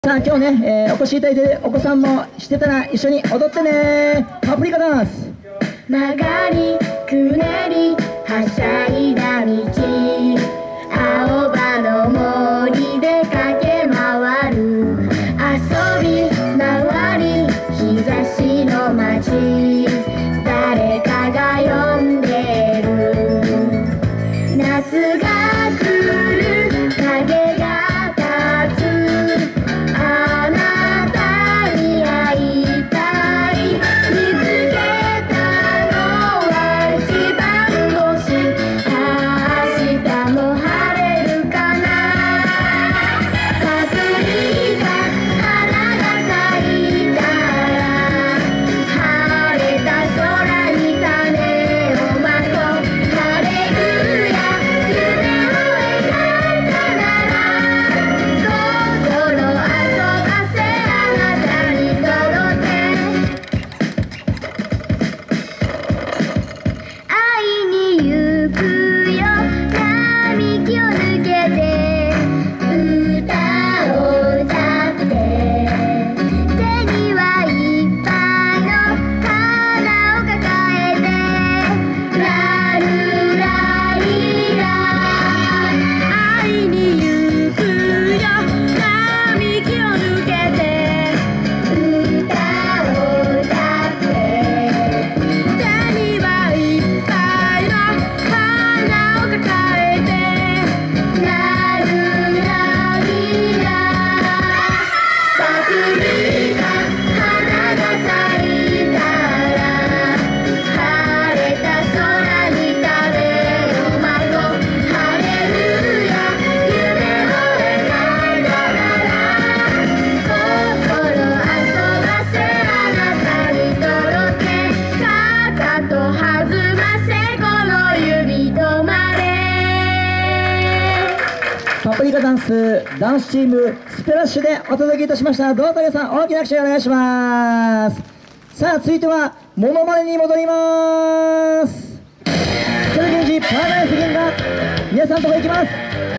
さあ今日ね、お越しいただいてお子さんもしてたら一緒に踊ってね。パプリカダンス。 曲がりくねりはしゃいだ道、青葉の森で駆け回る、遊び回り日差しの街、誰かが呼んでる。夏が来る影が立つ、あなたに会いたい、見つけたのは一番星、明日も晴れるかな。パプリカ花が咲いたら、晴れた空に種をまこう、ハレルヤ夢を描いたなら、心遊ばせあなたに届け。会いに行くよ並木を抜けて、歌を歌って、手にはいっぱいの花を抱えて、ラルラリラ。会いに行くよ並木を抜けて、歌を歌って、手にはいっぱいの花を抱えて、ラルラリラ。パプリカ花が咲いたら、晴れた空に種をまこう、ハレルヤ夢を描いたなら、心遊ばせあなたに届け。肩と弾ませこの指止まれ。 パプリカダンスダンスチームスプラッシュでお届けいたしました。どうぞ皆さん大きな拍手お願いします。さあ続いてはモノマネに戻ります。それでパラダイス銀が皆さんのところ行きます。